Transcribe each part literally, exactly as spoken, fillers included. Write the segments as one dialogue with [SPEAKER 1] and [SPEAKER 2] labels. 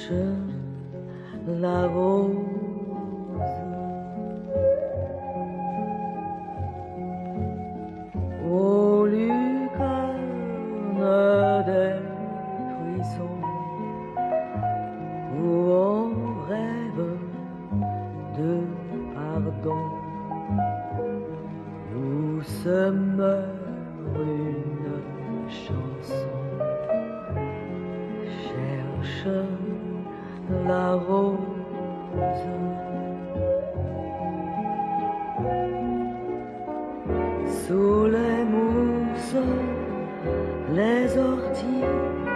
[SPEAKER 1] cherche la rose. Aux lucarnes des buissons où on rêve de pardon, nous sommes une chanson. Cherche la rose. Sous les mousses, les orties,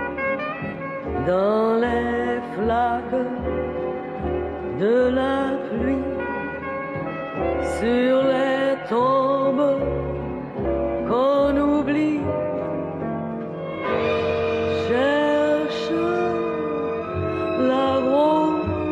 [SPEAKER 1] dans les flaques de la pluie, sur les tombes qu'on oublie, cherche la rose.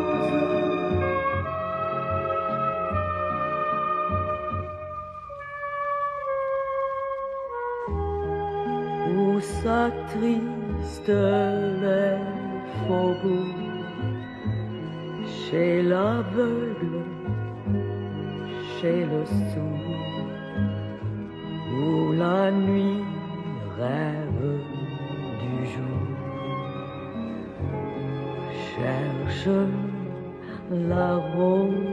[SPEAKER 1] Où s'attristent les faubourgs, chez l'aveugle, chez le sourd, où la nuit rêve du jour. Cherche la rose.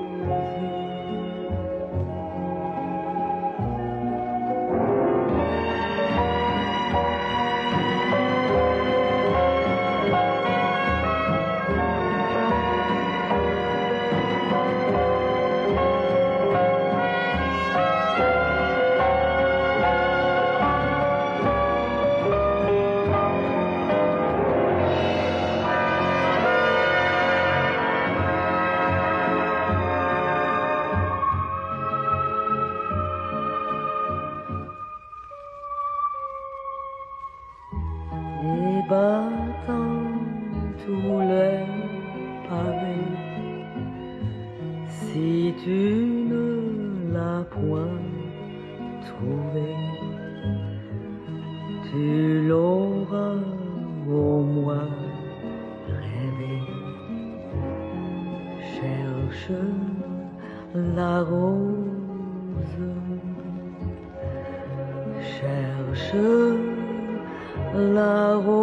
[SPEAKER 1] Battant tous les pavés, si tu ne l'as point trouvé, tu l'auras au moins rêvé. Cherche la rose. Cherche la rose.